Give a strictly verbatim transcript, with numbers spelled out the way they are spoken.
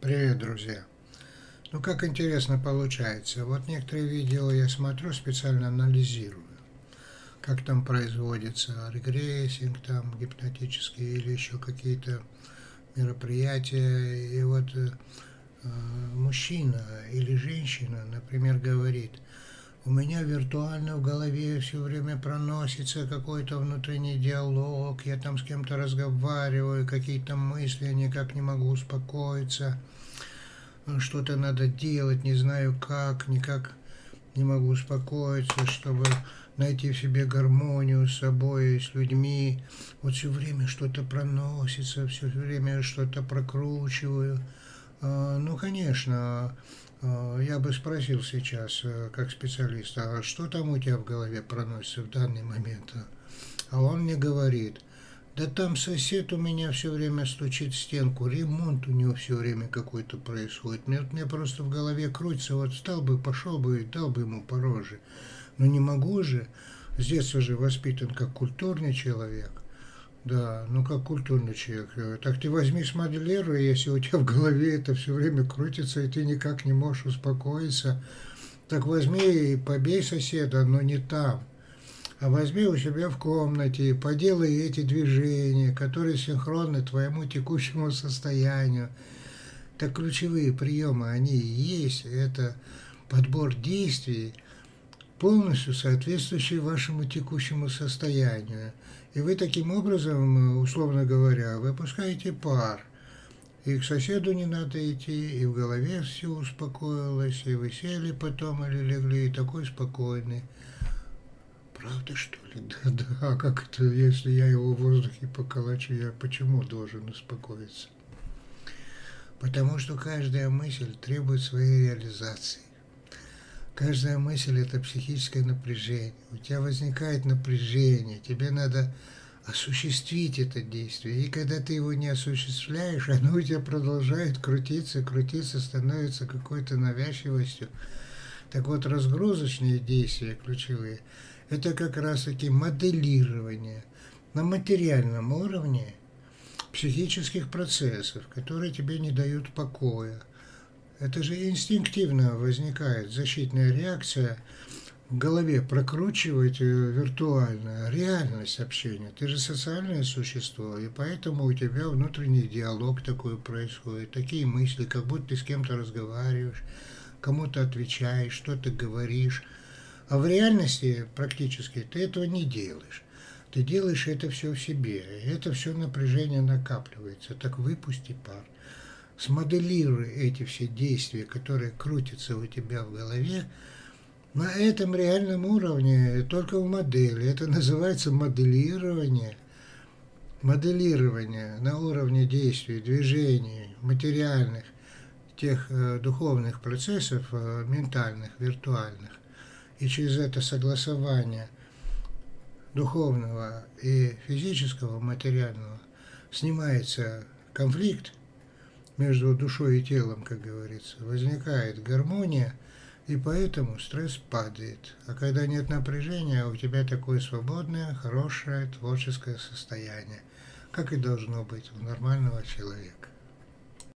Привет, друзья! Ну, как интересно получается. Вот некоторые видео я смотрю, специально анализирую, как там производится регрессинг, там гипнотические или еще какие-то мероприятия. И вот э, мужчина или женщина, например, говорит: у меня виртуально в голове все время проносится какой-то внутренний диалог, я там с кем-то разговариваю, какие-то мысли, я никак не могу успокоиться, что-то надо делать, не знаю как, никак не могу успокоиться, чтобы найти в себе гармонию с собой, с людьми. Вот все время что-то проносится, все время что-то прокручиваю. Ну, конечно, я бы спросил сейчас, как специалист, а что там у тебя в голове проносится в данный момент? А он мне говорит: да там сосед у меня все время стучит в стенку, ремонт у него все время какой-то происходит. Мне, мне просто в голове крутится, вот встал бы, пошел бы и дал бы ему по роже. Но не могу же, с детства же воспитан как культурный человек. Да, ну как культурный человек. Так ты возьми, смоделируй, если у тебя в голове это все время крутится, и ты никак не можешь успокоиться, так возьми и побей соседа, но не там. А возьми у себя в комнате и поделай эти движения, которые синхронны твоему текущему состоянию. Так ключевые приемы, они и есть. Это подбор действий, полностью соответствующий вашему текущему состоянию. И вы таким образом, условно говоря, выпускаете пар. И к соседу не надо идти, и в голове все успокоилось, и вы сели потом или легли, и такой спокойный. Правда, что ли? Да, да. А как это, если я его в воздухе поколочу, я почему должен успокоиться? Потому что каждая мысль требует своей реализации. Каждая мысль – это психическое напряжение. У тебя возникает напряжение, тебе надо осуществить это действие. И когда ты его не осуществляешь, оно у тебя продолжает крутиться, крутиться, становится какой-то навязчивостью. Так вот, разгрузочные действия ключевые – это как раз-таки моделирование на материальном уровне психических процессов, которые тебе не дают покоя. Это же инстинктивно возникает защитная реакция в голове, прокручивать виртуально реальность общения. Ты же социальное существо, и поэтому у тебя внутренний диалог такой происходит, такие мысли, как будто ты с кем-то разговариваешь, кому-то отвечаешь, что-то говоришь. А в реальности практически ты этого не делаешь. Ты делаешь это все в себе. Это все напряжение накапливается. Так выпусти пар. Смоделируй эти все действия, которые крутятся у тебя в голове, на этом реальном уровне, только в модели. Это называется моделирование. Моделирование на уровне действий, движений, материальных, тех э, духовных процессов, э, ментальных, виртуальных. И через это согласование духовного и физического, материального снимается конфликт между душой и телом, как говорится, возникает гармония, и поэтому стресс падает. А когда нет напряжения, у тебя такое свободное, хорошее, творческое состояние, как и должно быть у нормального человека.